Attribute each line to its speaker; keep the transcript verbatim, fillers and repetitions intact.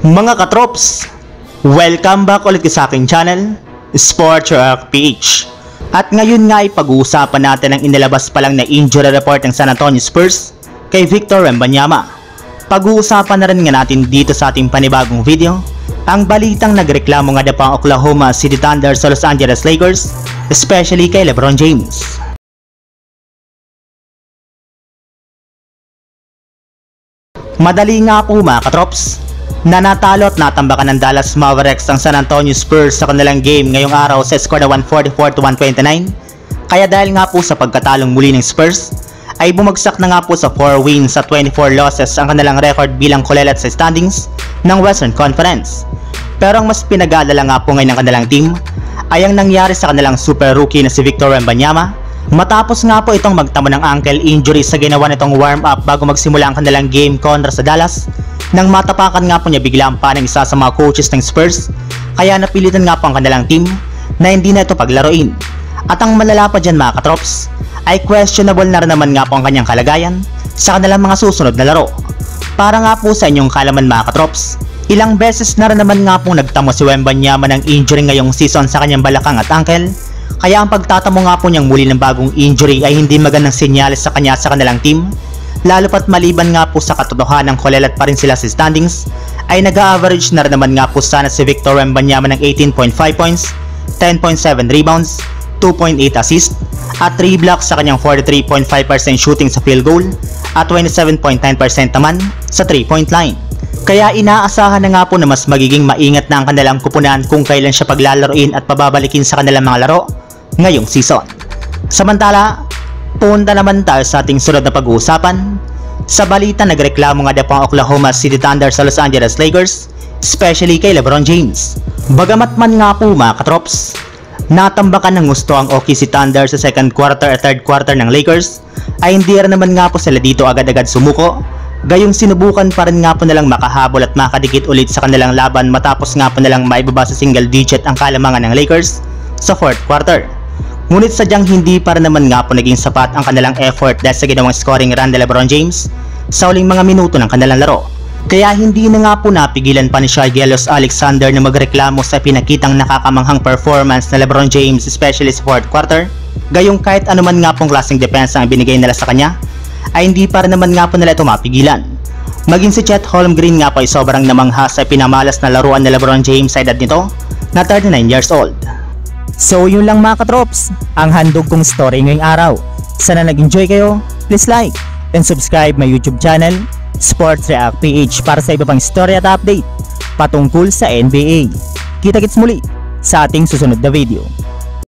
Speaker 1: Mga katrops, welcome back ulit sa aking channel, Sports React P H. At ngayon nga ay pag-uusapan natin ang inilabas pa lang na injury report ng San Antonio Spurs kay Victor Wembanyama. Pag-uusapan na rin nga natin dito sa ating panibagong video ang balitang nagreklamo nga daw ang Oklahoma City Thunder sa Los Angeles Lakers, especially kay LeBron James. Madali nga po mga katrops, na natalo at natambakan ng Dallas Mavericks ang San Antonio Spurs sa kanilang game ngayong araw sa score na one forty-four to one twenty-nine. Kaya dahil nga po sa pagkatalong muli ng Spurs, ay bumagsak na nga po sa four wins at twenty-four losses ang kanilang record bilang kulelat sa standings ng Western Conference. Pero ang mas pinag-aalala nga po ngayon ng kanilang team ay ang nangyari sa kanilang super rookie na si Victor Wembanyama, matapos nga po itong magtamo ng ankle injury sa ginawa nitong warm-up bago magsimula ang kanilang game kontra sa Dallas. Nang matapakan nga po niya bigla ang pa ng isa sa mga coaches ng Spurs, kaya napilitan nga po ang kanilang team na hindi na ito paglaruin. At ang malala pa dyan mga katrops, ay questionable na rin naman nga po ang kanyang kalagayan sa kanilang mga susunod na laro. Para nga po sa inyong kalaman mga katrops, ilang beses na rin naman nga po nagtamo si Wembanyama ng injury ngayong season sa kanyang balakang at ankle. Kaya ang pagtatamo nga po niyang muli ng bagong injury ay hindi magandang senyales sa kanya sa kanilang team. Lalo pat maliban nga po sa katotohanan ng kulelat pa rin sila sa standings, ay nag-average na rin naman nga po sana si Victor Wembanyama ng eighteen point five points, ten point seven rebounds, two point eight assists, at three blocks sa kanyang forty-three point five percent shooting sa field goal at twenty-seven point nine percent naman sa three point line. Kaya inaasahan na nga po na mas magiging maingat na ang kanilang kupunan kung kailan siya paglalaroin at pababalikin sa kanilang mga laro ngayong season. Samantala, punta naman tayo sa ating sunod na pag-uusapan. Sa balita, nagreklamo nga daw ang Oklahoma City Thunder sa Los Angeles Lakers, especially kay LeBron James. Bagamat man nga po mga katrops, natambakan ng gusto ang O K C Thunder sa second quarter at third quarter ng Lakers, ay hindi rin naman nga po sila dito agad-agad sumuko. Gayong sinubukan pa rin nga po nilang makahabol at makadikit ulit sa kanilang laban matapos nga po nilang maibaba sa single digit ang kalamangan ng Lakers sa fourth quarter. Ngunit sadyang hindi para naman nga po naging sapat ang kanilang effort dahil sa ginawang scoring run ni LeBron James sa uling mga minuto ng kanilang laro. Kaya hindi na nga po napigilan pa ni Shai Gilgeous-Alexander na magreklamo sa pinakitang nakakamanghang performance na LeBron James, especially sa fourth quarter. Gayong kahit anuman nga pong klaseng depensa ang binigay nila sa kanya, ay hindi para naman nga po nila ito mapigilan. Maging si Chet Holmgren nga po ay sobrang namangha sa pinamalas na laruan ni LeBron James sa edad nito na thirty-nine years old.
Speaker 2: So yun lang mga katrops, ang handog kong story ngayong araw. Sana nag-enjoy kayo, please like and subscribe my YouTube channel, Sports React P H, para sa iba pang story at update patungkol sa N B A. Kita-kits muli sa ating susunod na video.